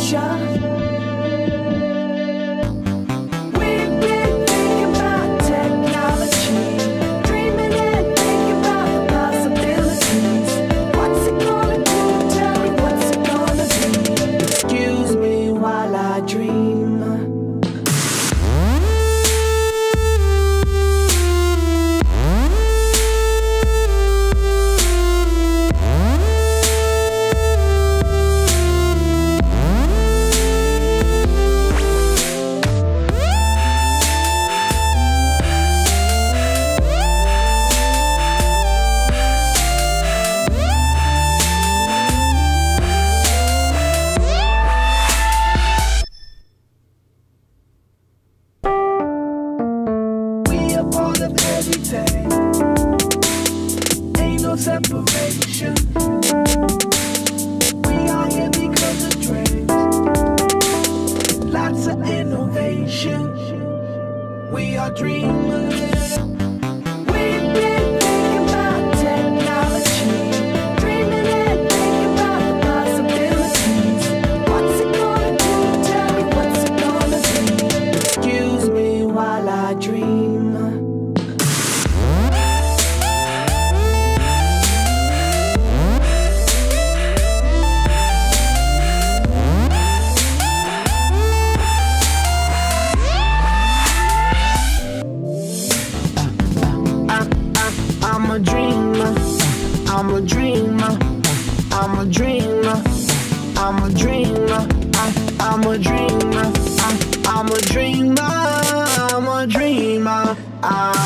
Ain't no separation. We are here because of dreams. Lots of innovation. We are dreamers. We've been thinking about technology, dreaming and thinking about the possibilities. What's it gonna do? Tell me, what's it gonna be? Excuse me while I dream. I'm a dreamer, I'm a dreamer, I'm a dreamer, I'm a dreamer, I'm a dreamer, I'm a dreamer, I'm a dreamer.